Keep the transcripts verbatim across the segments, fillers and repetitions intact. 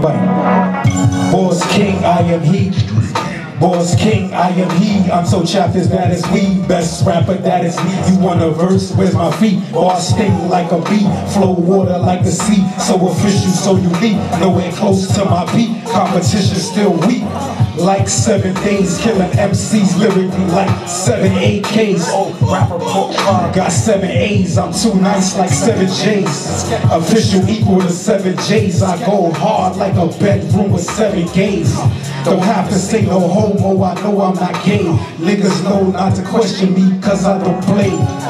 Everybody. Boss King, I am he. Boss King, I am he. I'm so chapters, that is we. Best rapper, that is me. You want a verse? Where's my feet? Bars sting like a bee, flow water like the sea. So official, so unique. Nowhere close to my beat. Competition still weak. Like seven days, killing M Cs lyrically like seven A Ks. Oh, rapper book uh, got seven A's. I'm too nice like seven J's. Official equal to seven J's. I go hard like a bedroom with seven gays. Don't have to say no homo, I know I'm not gay. Niggas know not to question me cause I don't play.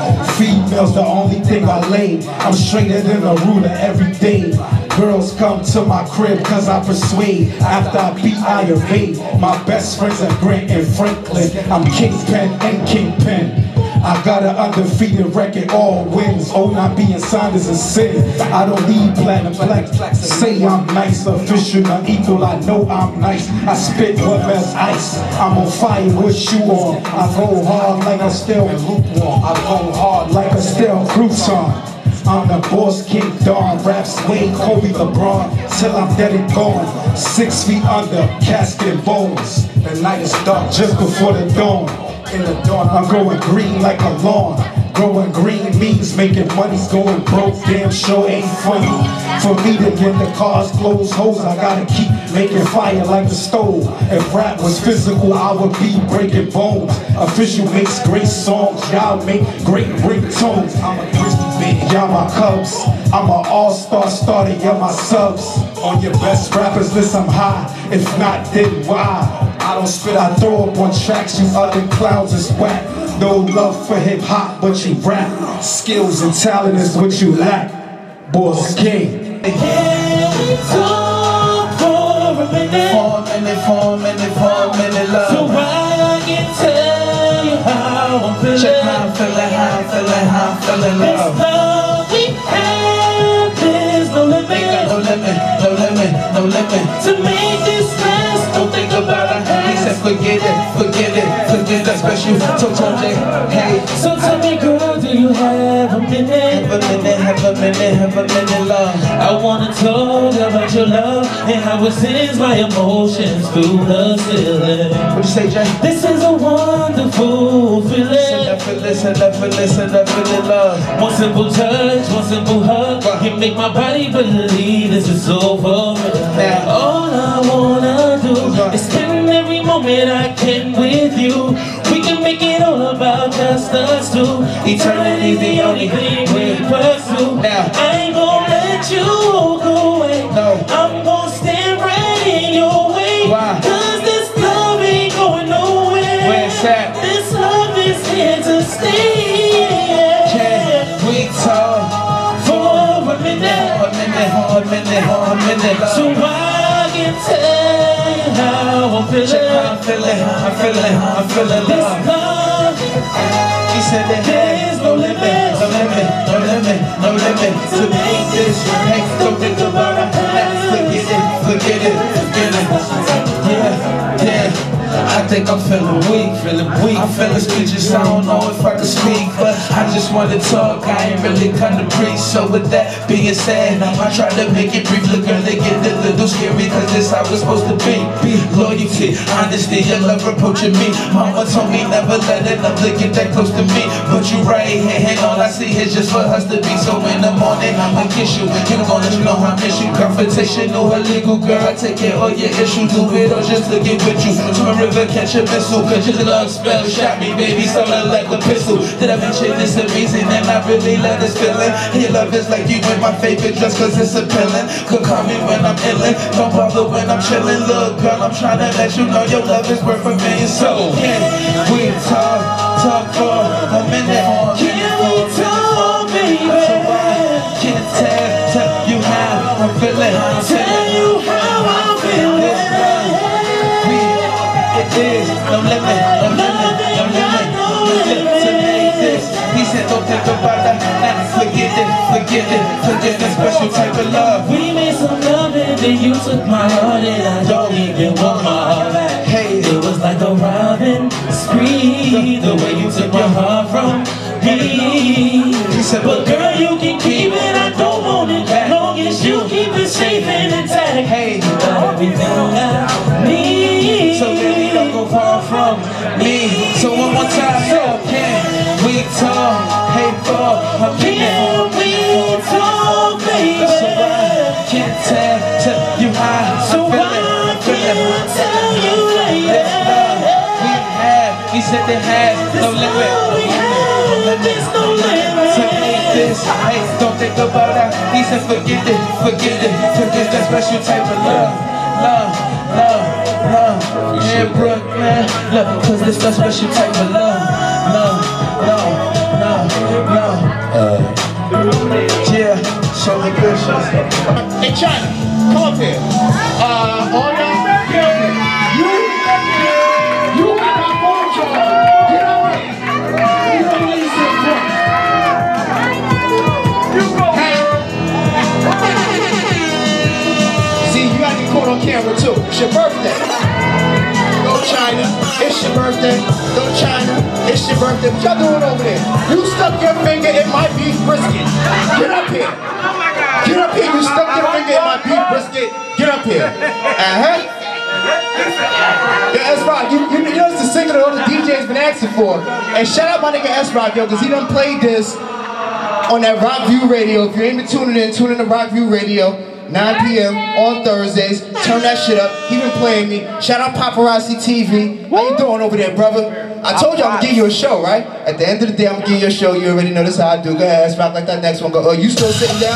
Females the only thing I lay. I'm straighter than a ruler every day. Girls come to my crib cause I persuade. After I beat, I evade. My best friends are Grant and Franklin. I'm Kingpin and Kingpin. I got an undefeated record, all wins. Oh, not being signed is a sin. I don't need platinum plaques. Say I'm nice, official, not equal. I know I'm nice. I spit what melts ice. I'm on fire with shoe on. I go hard like a stale lukewarm. I go hard like a stale crouton. I'm the Boss King Don, raps Wade, Kobe, LeBron, till I'm dead and gone. Six feet under, casket bones. The night is dark just before the dawn. In the dawn, I'm growing green like a lawn. Growing green means making money's going broke. Damn sure ain't funny. For me to get the cars, clothes, hoes, I gotta keep making fire like a stove. If rap was physical, I would be breaking bones. Official makes great songs, y'all make great ringtones. I'm a crispy baby, y'all my cubs. I'm an all-star starter, y'all my subs. On your best rappers list, I'm high. If not, then why? I don't spit, I throw up on tracks, you other clowns is whack. No love for hip-hop, but you rap. Skills and talent is what you lack. Boss King. Can we talk for a minute? For a minute, for a minute, for a minute, love. So I can tell you how I'm feeling. Check how I'm feeling, how I'm feeling, how I'm feeling, love. This love we have, there's no limit. Ain't got no limit, no limit, no limit. To make this last, don't think about it. He said forget it, forget it, forget that special Totoje. Hey, So tell me, girl, do you have a minute? have a minute, have a minute, have a minute, love. I wanna talk about your love and how it sends my emotions through the ceiling. What you say, Jay? This is a wonderful Listen, feeling. I feel, listen, I feel, listen, I feel it, love. One simple touch, one simple hug, you make my body believe this is over. Now, All I wanna do is spend every moment I can with you. We can make it all about just us two. Eternity's the only thing we pursue. Now, I ain't gonna let you walk away. No. I'm gonna stand right in your way. Why? Cause this love ain't going nowhere. Where's that? This love is here to stay. can we talk For a minute. for a minute, for a minute, for a minute, love? So I can tell you how I'm feeling. Check how I'm feeling, I'm feeling, I'm feeling, This love. love, He said that there's no limit. no limit, no limit, no limit to make this. Hey, don't think about it, forget it, forget it, forget it. Yeah, yeah. I think I'm feeling weak, feeling weak. I'm feeling speechless, I don't know if I can speak, but I just want to talk, I ain't really come to preach. So with that being said, I try to make it brief. Look, girl, it get a little scary, cause this how it's supposed to be. Be loyalty, honesty, your love approaching me. Mama told me never let another get that close to me, but you right here, and all I see is just for us to be. So in the morning, I'ma kiss you, you gonna let you know I miss you. Confrontational, illegal, girl, I take care of your issues. Do it or just to get with you. To a river, catch a missile, cause your love spell shot me, baby, something like a pistol. Did I mention this amazing and I really love this feeling? Your love is like you in my favorite dress, cause it's appealing. Could call me when I'm illin', don't bother when I'm chillin'. Look, girl, I'm trying to let you know your love is worth a million. So can we talk, talk for a minute? Can we talk, baby? So I can tell, tell you how I'm feeling. Tell you how I'm feeling. It is no limit, no limit, no limit, no limit to make this. He said don't think about that, nah, forget it, forget it, forget that special type of love. We made some love and then you took my heart and I don't even want my heart back. Hey, It was like a robin spree, the way you took my heart from me. he said, But girl, you can keep it, I don't want it, as long as you keep it safe and intact. hey, everything I need. So baby, don't go far from me. So one more time, so can we talk? Hey, for a minute. Can we talk, baby? So I can't tell, tell you how So I'm feeling. I can't tell you, lady. We have, we said they had no limit. There's no limit. To make this, hey, don't think about that. He said forget it, forget it, forget that special type of love, love, love, love. Yeah, Brooklyn, look, cause this that special type of love, love, love, love, love. Uh, yeah, show me good shows. Hey, China, come up here. Uh, all y'all, get up here. You, you got my phone charger. Get up here. You don't need to sit front. You go. Hey. See, you gotta get caught on camera too. It's your birthday. Go China, it's your birthday. Go China, it's your birthday. What y'all doing over there? You stuck your finger in my beef brisket. Get up here. Get up here, you stuck your finger in my beef brisket. Get up here. Uh-huh. Yeah, S-Rock, you, you, you know it's the single that all the D Js been asking for. And shout out my nigga S-Rock, yo, because he done played this on that Rock View Radio. If you ain't been tuning in, tune in to Rock View Radio, nine P M on Thursdays. Turn that shit up. He been playing me. Shout out Paparazzi T V. How you doing over there, brother? I told you I'm gonna give you a show, right? At the end of the day, I'm gonna give you a show. You already know this how I do. Go ahead, S-Rock, like that next one. Go. Oh, you still sitting down?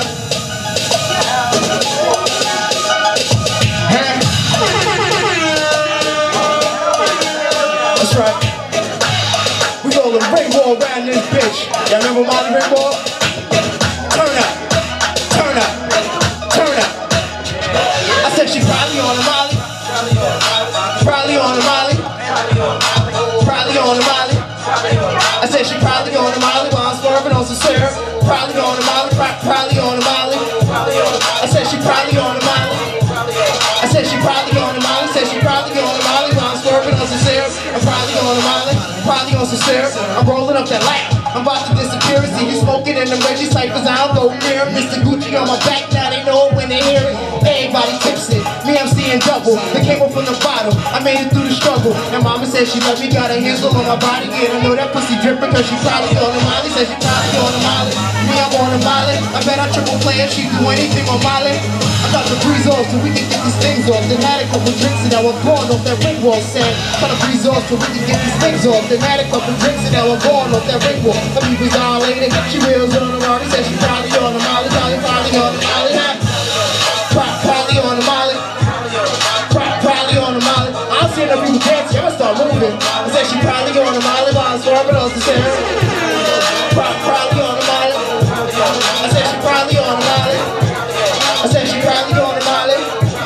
That's right. We rollin' Ringwall around this bitch. Y'all remember Molly Ringwall? Turn up, turn up, turn up. I said she probably on the Molly. Probably on the Molly. Probably on the Molly. I said she probably on the Molly while I'm swerving on some syrup. Probably on the Molly, probably on the Molly. I said she probably on the Molly. I said she probably on the Molly. Said she probably on the Molly while I'm swerving on some syrup. I'm probably on the Molly, probably on some syrup. I'm rolling up that lap. I'm about to disappear and see you smoking in the Reggie ciphers. I don't go near it. Mister Gucci on my back, now they know it when they hear it. Everybody tips it. Me, I'm seeing double. They came up from the bottom. I made it through the struggle. And mama said she let me got a handle on my body. Yeah, I know that pussy dripping because she probably on the Molly. Said she probably on the Molly. Me, I'm on the Molly. I bet I triple play if she do anything on Molly. I got the breeze off so we can get these things off. Then had a couple drinks and now I'm gone off that ring wall set. Got the breeze off so we can get these things off. Then had a couple drinks and now I'm gone off that ring wall. I mean, we violated. She wheels on the Molly. Said she probably on the Molly. Probably, probably on the Molly. Probably on the Molly. Probably on the Molly. I don't see enough people dancing. I'ma start moving. I said she probably on the Molly while I'm swerving on the Sarah. Probably on the Molly. I said she probably on the Molly. I said she probably on the Molly.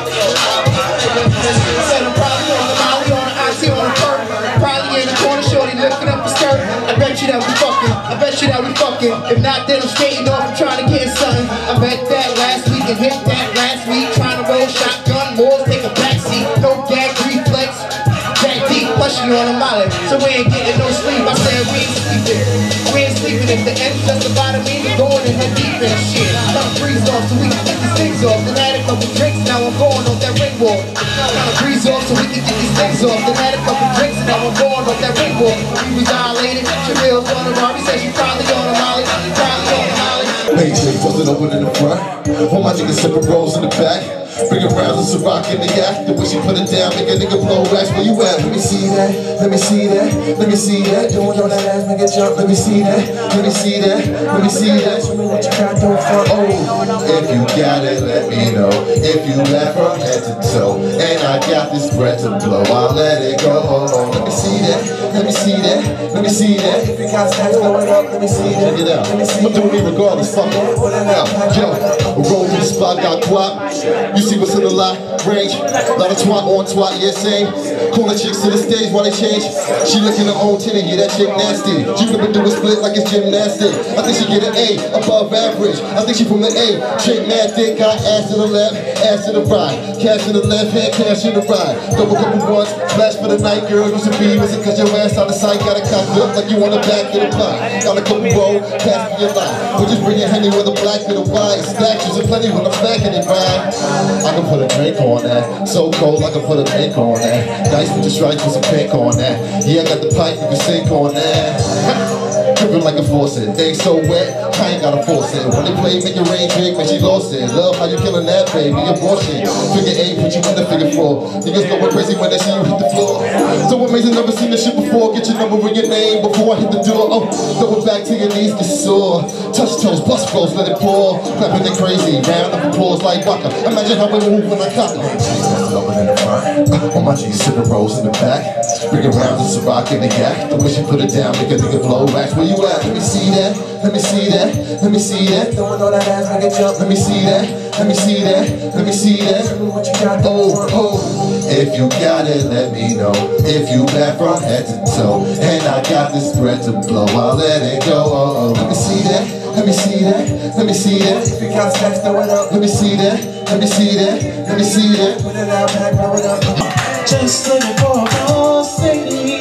I said I'm probably on the Molly, on the I T, on the perk. Probably in the corner, shorty lifting up the skirt. I bet you that we fucking. I bet you that we fucking. If not, then I'm skating off and trying to get something. I bet that last week and hit that last week. Trying to roll shotgun, more take a backseat. No gag reflex. Jack deep, pushing on the Molly. So we ain't getting no sleep. I said we ain't sleeping. We ain't sleeping. If the end's just about to me, we're going in her deep and shit. Got to breeze off so we can get these things off. Then had a couple drinks, now I'm going off that ring wall. Got to breeze off so we can get these things off. Then had a couple drinks, and now I'm going off that ring wall. We was dilated. She reels on the Molly. Said she probably on the Molly. Probably on the Molly. Major, pulling open in the front. All my niggas sipping rolls in the back. Bring it round, it's a rock in the yak. The way she put it down, make a nigga blow racks. Where you at? Let me see that, let me see that, let me see that. Doing on that ass, make it jump, let me see that, let me see that, let me see that. Show me what you got, don't front. Oh, if you got it, let me know. If you laugh from head to toe, and I got this breath to blow, I'll let it go. Let me see that, let me see that, let me see that. If you got stats going up, let me see that. Check it out, I'm doing me regardless, fuck it. Now, yo, roll to the spot, got guap. You see what's in the lot, range. Lot of twat on twat, yeah, same. Calling chicks to the stage while they change. She looking her own titty, yeah, that chick nasty. She gonna do a split like it's gymnastics. I think she get an A, above average. I think she from the A. Chick mad thick, got ass to the left, ass to the right. Cash in the left hand, cash in the right. Double couple ones, flash for the night, girl. Used to be, was it cause your ass out of sight? Got a cock up like you on the back of the block. Got a couple roll, pass for your life. Or just bring your honey with a black and a white. Statues and plenty see when I'm stacking it back. I can put a drink on that. So cold, I can put a drink on that. Nice with the stripes with some pink on that. Yeah, I got the pipe, you can sink on that. Dripping like a faucet, they so wet, I ain't gotta force it. When they play, make it rain big, man, she lost it. Love how you killing that, baby, abortion. Figure eight, put you in the figure four. Niggas going crazy when they see you hit the floor. So amazing, never seen this shit before. Get your number and your name before I hit the door. Oh, double back to your knees, get sore. Touch toes, bust flows, let it pour. Clapping it crazy, round of applause like Waka. Imagine how we move when I cock it. Loving in the front, on my G's, sipping rolls in the back. Bring it round, it's a rock in the yak. The way she put it down, make a nigga blow racks. Where you at? Let me see that, let me see that, let me see that. Throwing all that ass, make it jump. Let me see that, let me see that, let me see that. Tell me what you got. Oh, oh. If you got it, let me know. If you bad from head to toe, and I got this bread to blow, I'll let it go. Oh, oh. Let me see that, let me see that, let me see that. If you got stacks, throw it up. Let me see that, let me see that, let me see that. Put it out, back, blow it up. Just looking for a boss lady.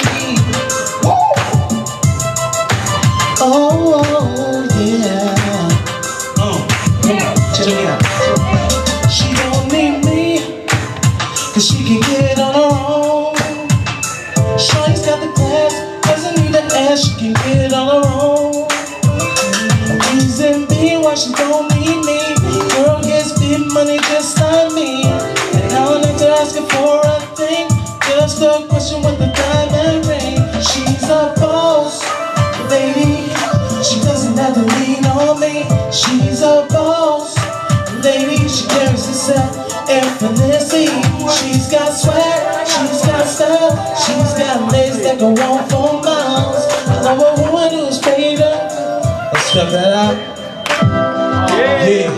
Oh, oh, yeah. Uh, come on, check it out. She don't need me, cause she can get on her own. Shawty's got the class, doesn't need the ass, she can get on her own. Reason being why she don't need me, girl gets big money just like me. And I don't like to ask her for a thing, just a question with the diamond ring. She's a boss lady, she doesn't have to lean on me. She's a boss lady, she carries herself effortlessly. She's got swag, she's got style, she's got legs that go on for miles. I love a woman who's paid up. Let's check that out. Yeah,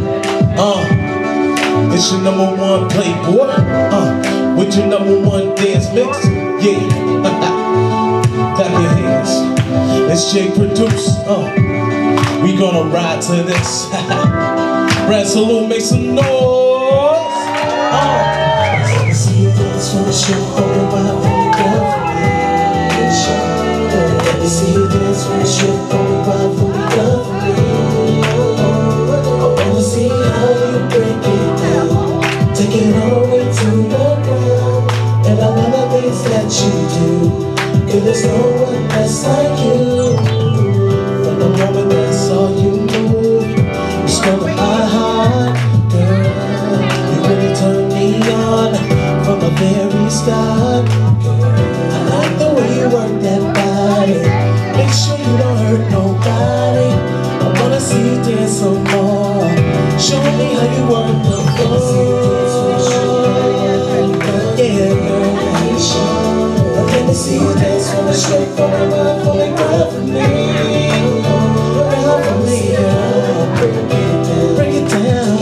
uh, it's your number one playboy, uh, with your number one dance mix. Yeah, clap your hands. It's Jay Produce, uh, we gonna ride to this. Brad Salute, make some noise. Uh. Let me see you dance for the show, oh, my baby girl for me. Let me see you dance for the show, oh, my baby girl for me. I wanna see how you break it down, take it all the way to the ground. And I love the things that you do, cause there's no one that's like you. From the moment that I saw you move, you stole my heart, girl. You really turned me on from the very start, girl. I like the way you work that body, make sure you don't hurt nobody. I wanna see you dance some more, show me how you work the floor. Yeah, girl. Let me see you dance from the straight for the love, for the girl for me. Girl for me, girl. Bring it down,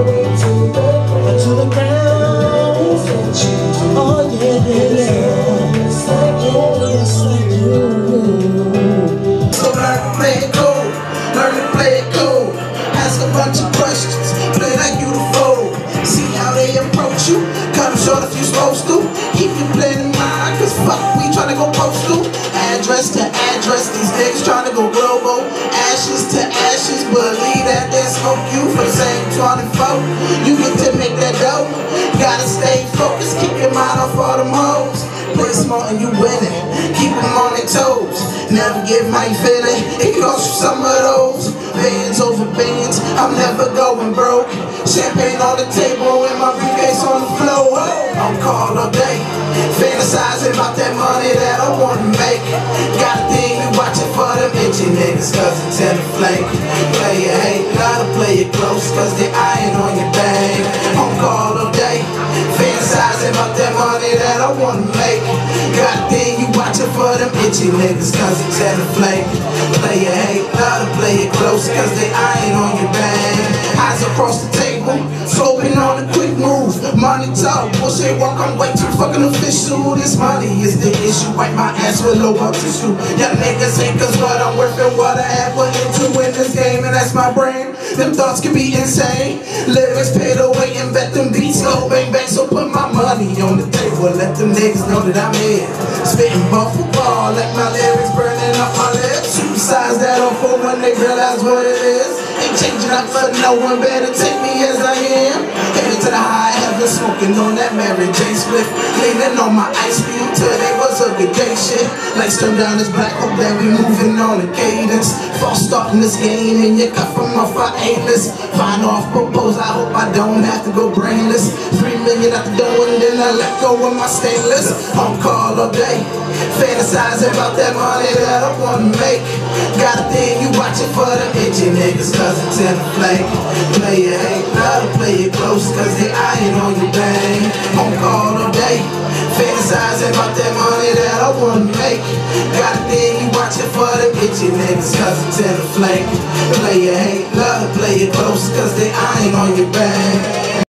to the ground. Oh yeah, yeah, yeah. Just like you, just like you. So learn to play it cool, learn to play it cool. Ask a bunch of questions, play like you the fool. See how they approach you, cut them short if you supposed to. Keep your plan in mind, cause fuck, we tryna go postal. Address to address, these niggas tryna go global. Ashes to ashes, believe that they smoke you for the same twenty-four. You get to make that dough, gotta stay focused, keep your mind off all the moles. Play smart and you winning, keep them on their toes. Never give my feeling, it costs you some of those. Bands over bands, I'm never going broke. Champagne on the table and my briefcase on the floor. I'm called all day, fantasizing about that money that I wanna make. Got a thing, you watching for them itchy niggas, cause it's in the flake. Play it hate, gotta play it close, cause they eyeing on your bang. I'm called all day, fantasizing about that money that I wanna make. Got a thing, you watching for them itchy niggas, cause it's in the flake. Play it hate, gotta play it close, cause they eyeing on your bang. Eyes across the table, sloping on a quick move. Money talk, bullshit walk, I'm way too fucking official. This money is the issue, wipe my ass with low up tissue. Y'all niggas ain't cause what I'm worth and what I have put into in this game, and that's my brain. Them thoughts can be insane. Lyrics paid away and bet them beats go bang bang. So put my money on the table, let them niggas know that I'm here. Spitting ball for ball, like my lyrics burning up my lips. Two sides that on for when they realize what it is. Ain't changing not for no one better take me as I am. Headed to the high heaven, smoking on that Mary J split. Leaning on my ice cube till they was a good day shit. Lights turned down, it's black, hope that we moving on the cadence. False starting this game and you cut from off our A-list. Fine off propose, I hope I don't have to go brainless. Three million out the door and then I let go of my stainless. On call all day, fantasizing about that money that I wanna make. Got a thing, you watching for the itchy niggas cause it's in the flake. Play it hate, love to play it close cause they eyeing on you bang. On call all day, fantasizing about that money that I wanna make. Got a thing, you watching for the itchy niggas cause it's in the flake. Play it hate, love to play it close cause they eyeing on you bang.